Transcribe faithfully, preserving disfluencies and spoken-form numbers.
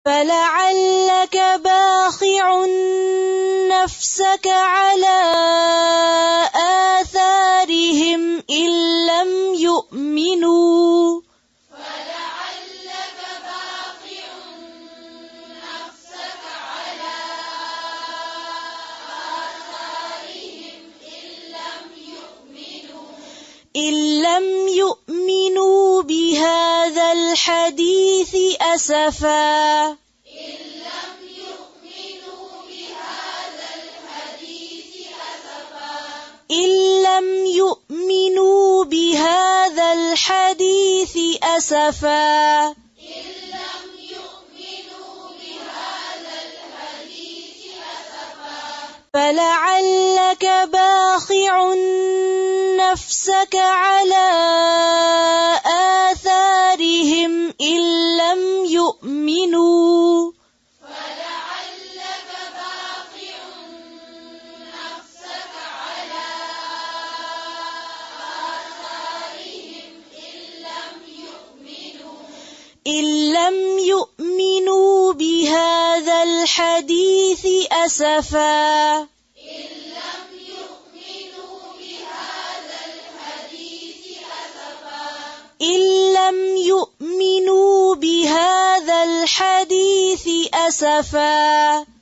فلعلك باخع نفسك على آثارهم إن لم يؤمنوا فلعلك باخع نفسك على آثارهم إن لم يؤمنوا إن لم يؤمنوا بهذا الحديث أسفا إن لم يؤمنوا بهذا الحديث أسفا إن لم يؤمنوا بهذا الحديث أسفا إن لم يؤمنوا بهذا الحديث أسفا فلعلك باخع نفسك على آثارهم إن لم يؤمنوا فلعلك باخع نفسك على آثارهم إن لم يؤمنوا إن لم يؤمنوا بهذا الحديث أسفا إن لم يؤمنوا بهذا الحديث أسفا إن لم يؤمنوا بهذا الحديث أسفا